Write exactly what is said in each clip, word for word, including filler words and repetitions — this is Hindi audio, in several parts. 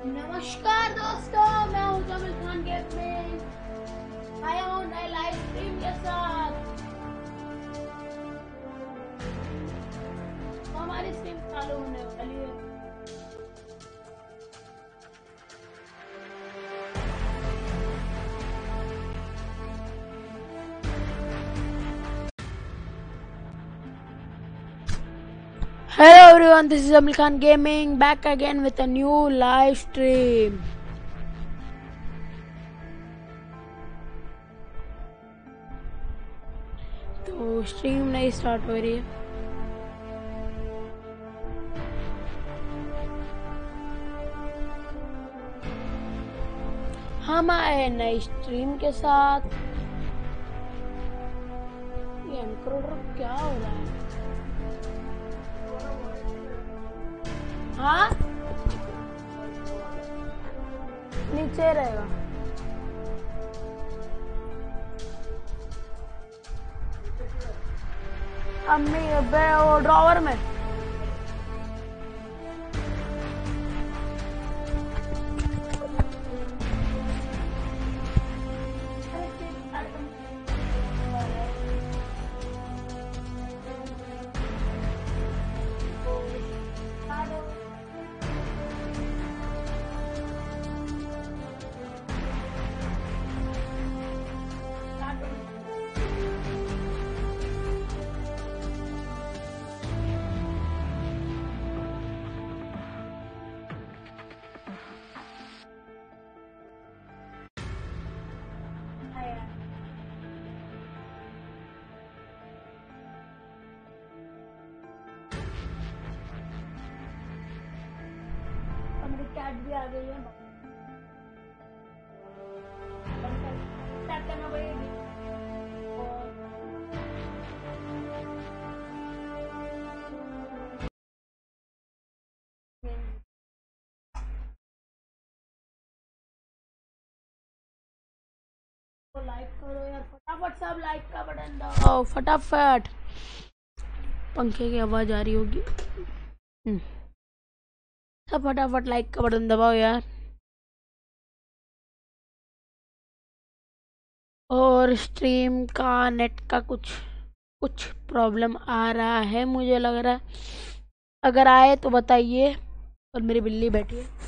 नमस्कार दोस्तों, मैं हूं जमील खान गेमिंग। आया हूं नए लाइव स्ट्रीम के साथ। हमारी स्ट्रीम चालू होने वाली है। Hello everyone, this is Jamil Khan Gaming back again with a new live stream. तो स्ट्रीम नहीं स्टार्ट हो रही है। हम आए नई स्ट्रीम के साथ। ये एनकोडर क्या हो रहा है? हाँ, नीचे रहेगा। अम्मी वो ड्रॉवर में। कैट भी आ गई है। करना पड़ेगी। तो लाइक करो यार, फटाफट सब लाइक का बटन दबाओ फटाफट। पंखे की आवाज आ रही होगी। सब फटाफट लाइक का बटन दबाओ यार। और स्ट्रीम का नेट का कुछ कुछ प्रॉब्लम आ रहा है, मुझे लग रहा है। अगर आए तो बताइए। और मेरी बिल्ली बैठी है।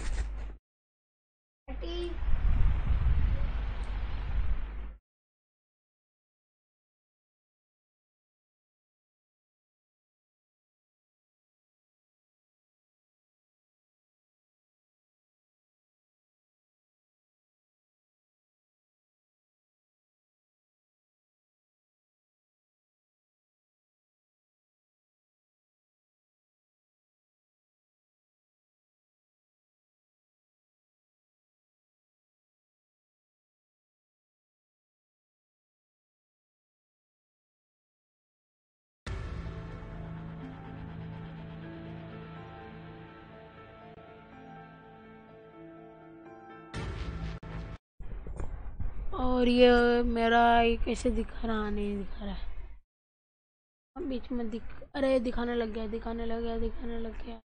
और ये मेरा ये कैसे दिखा रहा, नहीं दिखा रहा है बीच में दिख अरे दिखाने लग गया दिखाने लग गया दिखाने लग गया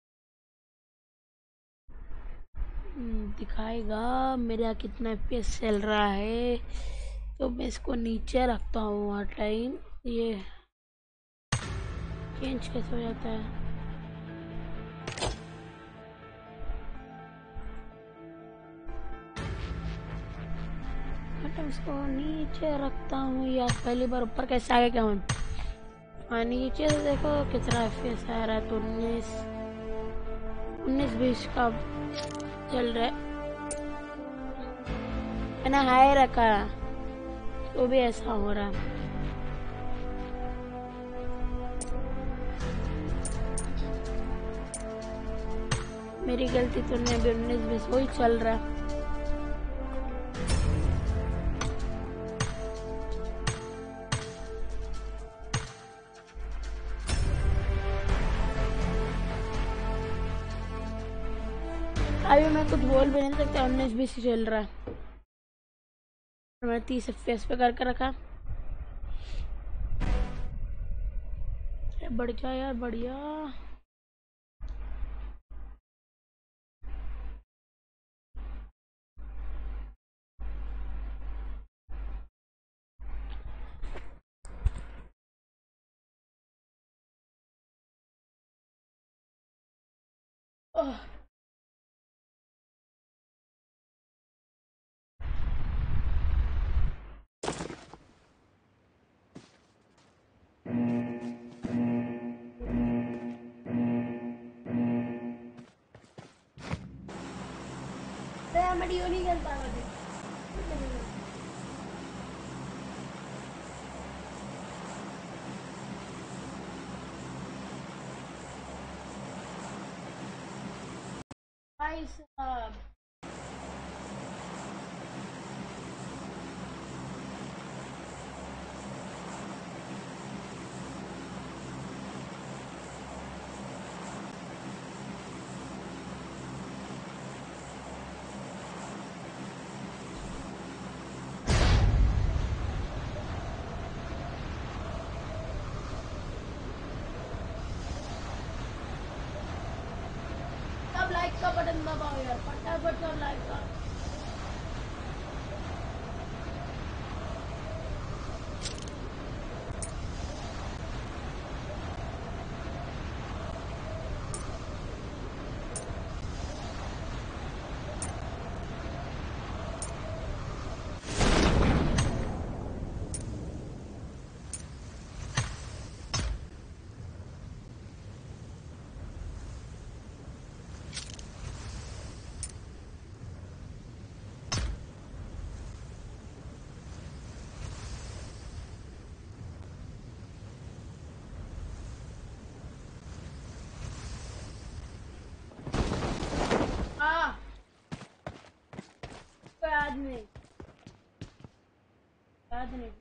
दिखाएगा मेरा कितना एफपीएस चल रहा है। तो मैं इसको नीचे रखता हूँ हर टाइम। ये चेंज कैसे हो जाता है? इसको नीचे रखता हूँ यार। पहली बार ऊपर कैसे आ गया क्या? मैं हाँ, नीचे से देखो कितना एफपीएस आ रहा है। तो उन्नीस उन्नीस बीस का चल रहा है। मैंने हाई रखा तो भी ऐसा हो रहा है। मेरी गलती तो नहीं, भी उन्नीस बीस वही चल रहा है। अभी मैं कुछ बोल भी नहीं सकता। उन्नीस बीस चल रहा है। मैंने तीस एफपीएस पे करके रखा। बढ़िया यार, बढ़िया। ओह, अरे मैं डियो नहीं खेलता मुझे। भाई साहब सब लाइक का बटन दबाओ यार, फटाफट सब लाइक का। हाँ, कोई याद नहीं, याद नहीं।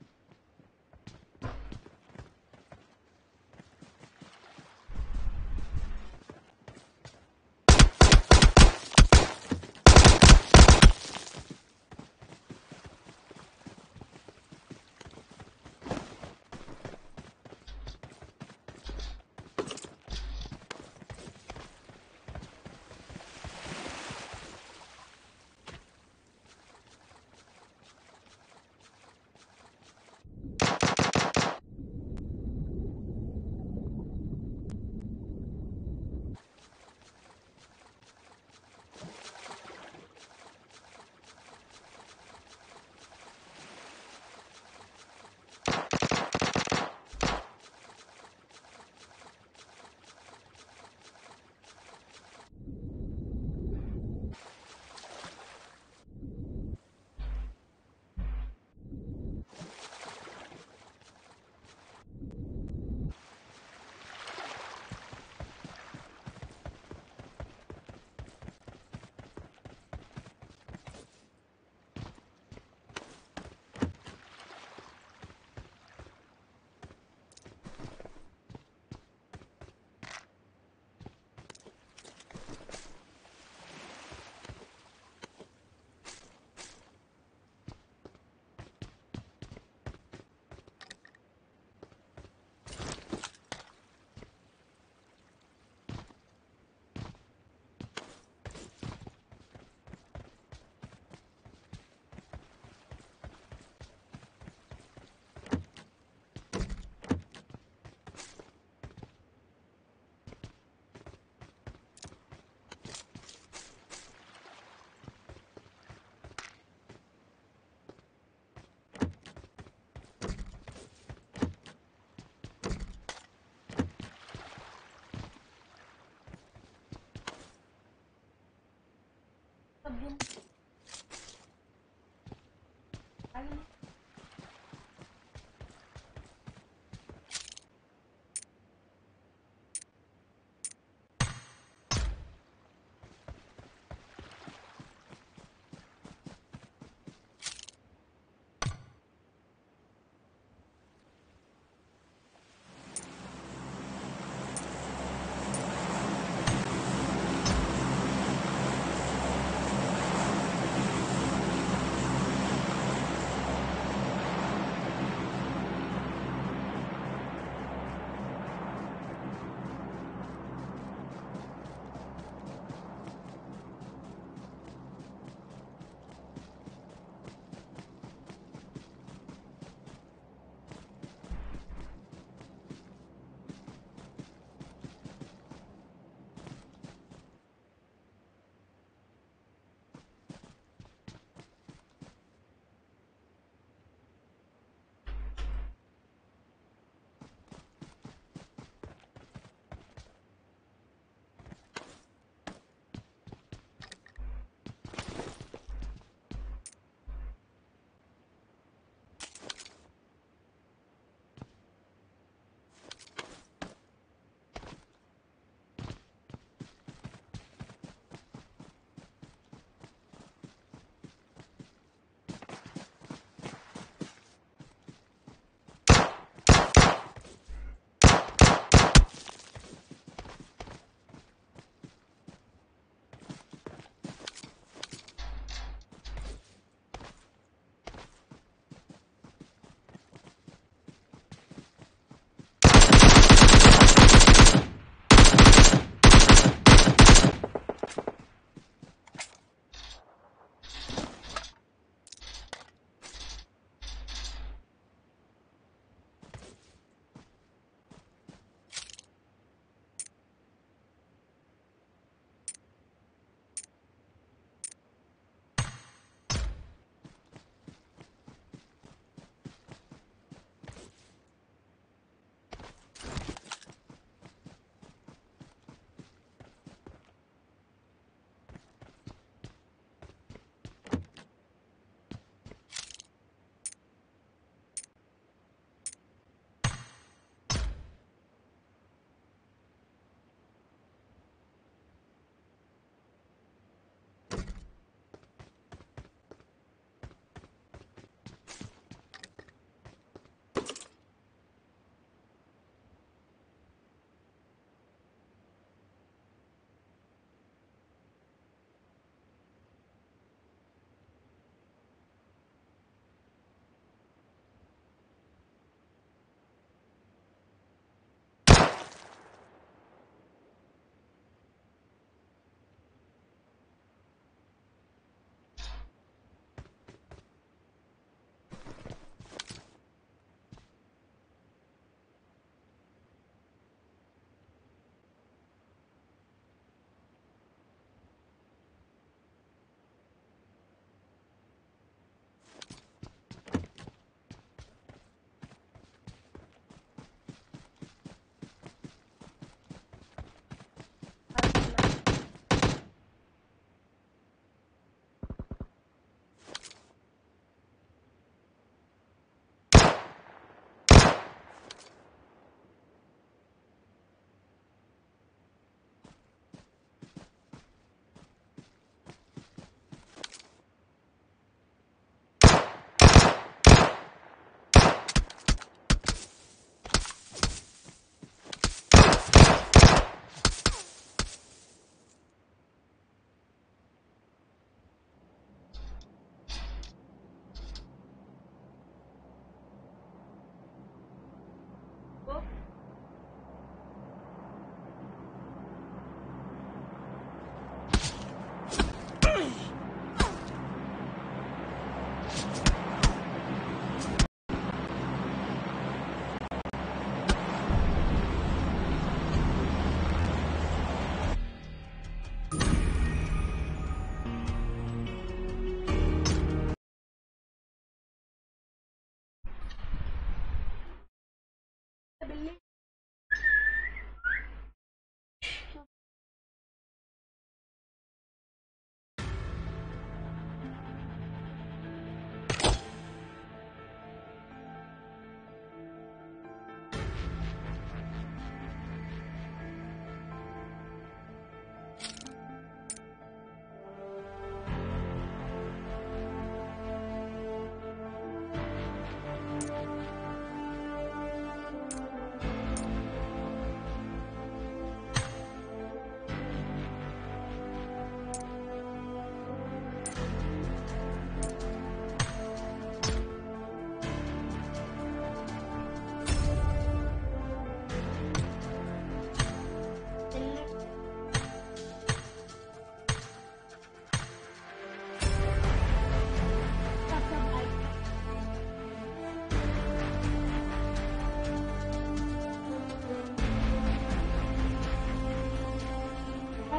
सब गेम आगे नहीं।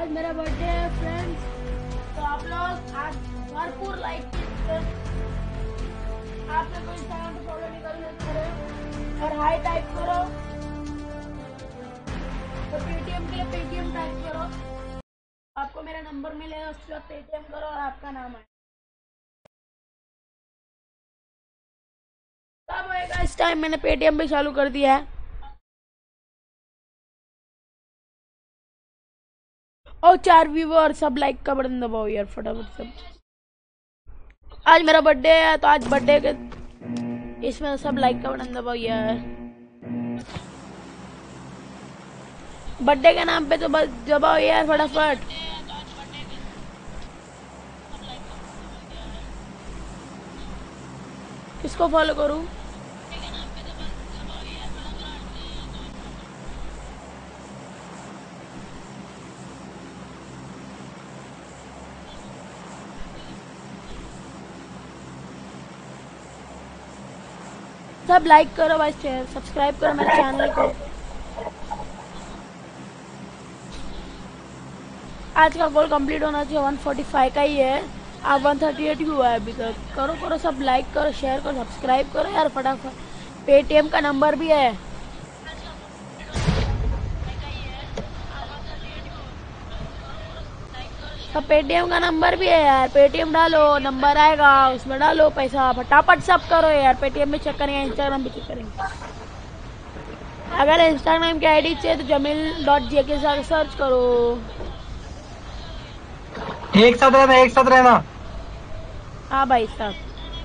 आज मेरा बर्थडे है फ्रेंड्स, तो आप लोग आज भरपूर लाइक कीजिए। आप लोग को इंस्टाग्राम पे फॉलो नहीं करो और हाई टाइप करो, तो पेटीएम के लिए पेटीएम टाइप करो, आपको मेरा नंबर मिलेगा, उसके बाद पेटीएम करो और आपका नाम आए। कब होएगा इस टाइम? मैंने पेटीएम भी चालू कर दिया है। और चार व्यूअर सब लाइक का बटन दबाओ यार फटाफट सब। आज मेरा बर्थडे है तो आज बर्थडे के इसमें सब लाइक का बटन दबाओ यार। बर्थडे के नाम पे तो बस दबाओ यार फटाफट। किसको फॉलो करूं? सब लाइक करो भाई, सब्सक्राइब करो मेरे चैनल को। आज का गोल कंप्लीट होना चाहिए, एक सौ पैंतालीस का ही है, आप एक सौ अड़तीस ही हुआ है अभी तक। करो करो सब लाइक करो, शेयर करो, सब्सक्राइब करो यार फटाफट। पेटीएम का नंबर भी है, तो पेटीएम का नंबर भी है यार। पेटीएम डालो, नंबर आएगा उसमें डालो पैसा, फटाफट सब करो यार। पेटीएम भी चेक करेंगे, इंस्टाग्राम भी चेक करेंगे। अगर इंस्टाग्राम की आईडी चाहिए तो जमील डॉट जे के साथ सर्च करो। एक साथ रहना, एक साथ रहना। हाँ भाई साहब,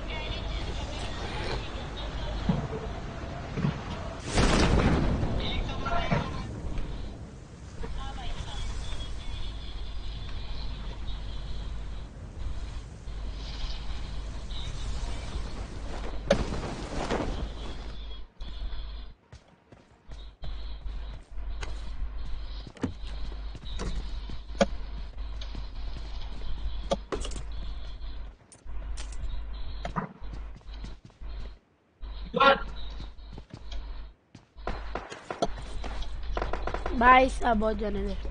भाई साहब बहुत जाने दे।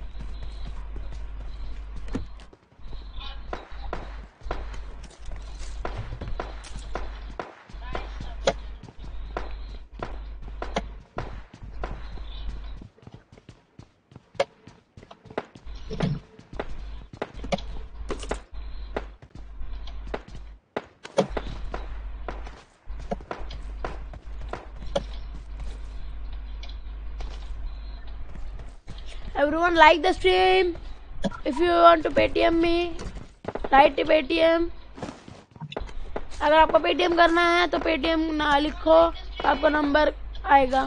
Everyone like the stream. If you want to Paytm me, write to Paytm. अगर आपको पेटीएम करना है तो पेटीएम ना लिखो, तो आपका नंबर आएगा।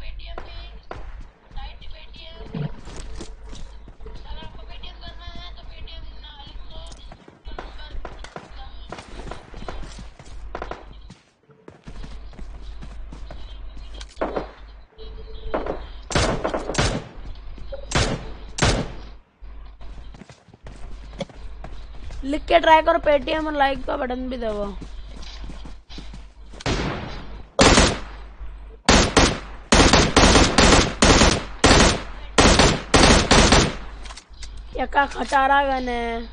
लिख के ट्राई करो पेटीएम और लाइक का बटन भी दबाओ। यका खटारा गन है।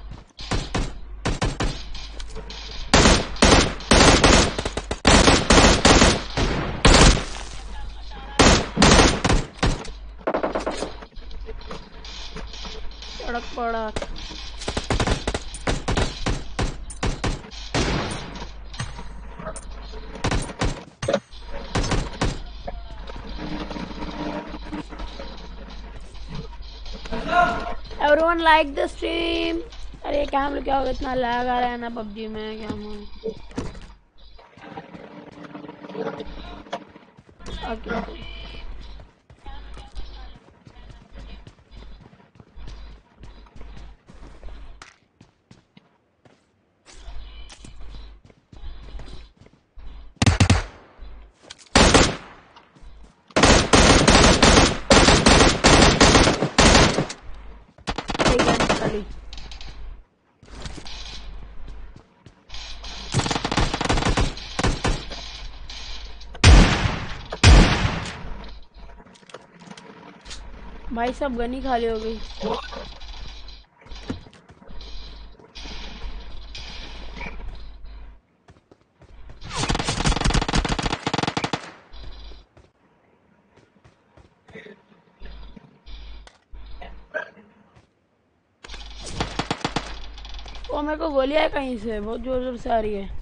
सड़क पड़ा Everyone like the stream. अरे क्या हम लोग क्या होगा, इतना लैग आ रहा है ना पबजी में, क्या हम ओके भाई सब गनी खाली हो गई। वो मेरे को गोलियां है कहीं से, बहुत जोर जोर से आ रही है।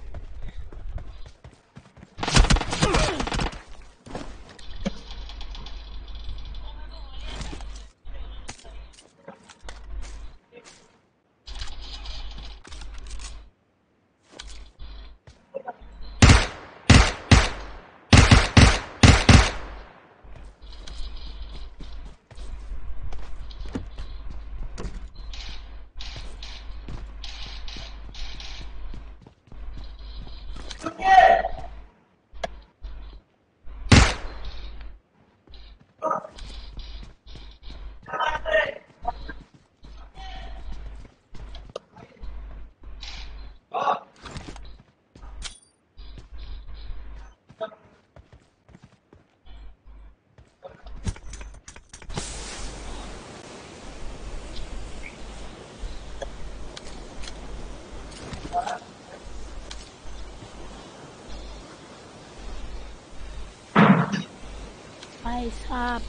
भाई साहब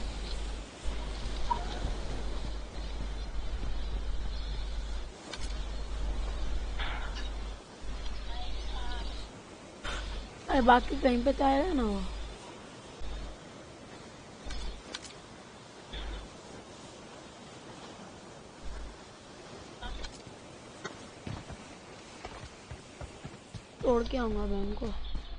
अरे बाकी कहीं पे तो आएगा ना वो। तोड़ के आऊंगा मैं उनको।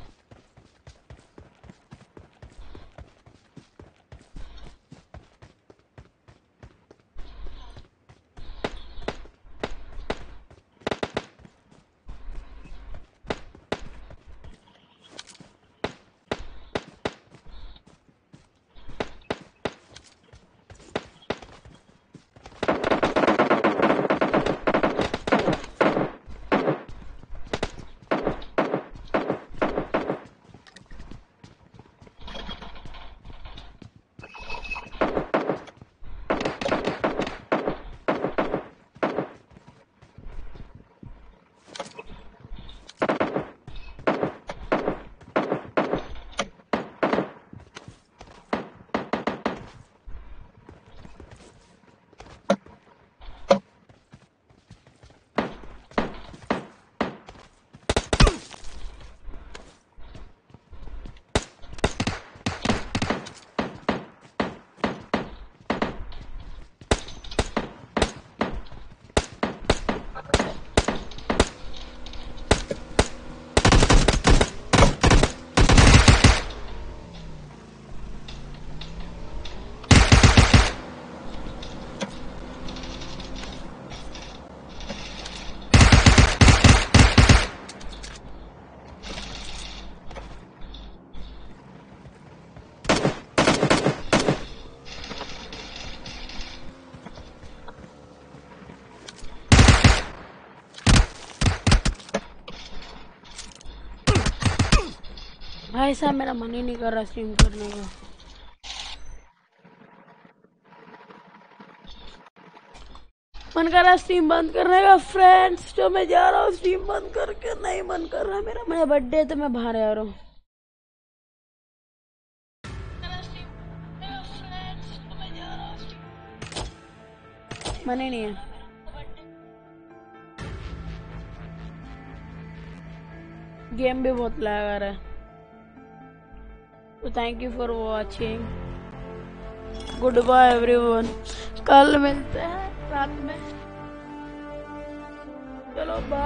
भाई साहब मेरा मन ही नहीं कर रहा स्ट्रीम करने का। मन कर रहा स्ट्रीम बंद करने का फ्रेंड्स, जो मैं जा रहा हूँ स्ट्रीम बंद करके। नहीं मन कर रहा मेरा, मेरा बर्थडे तो मैं बाहर आ रहा हूँ। मन ही नहीं है। गेम भी बहुत लगा रहा है। तो thank you for watching, goodbye everyone. कल मिलते हैं रात में, चलो बाय।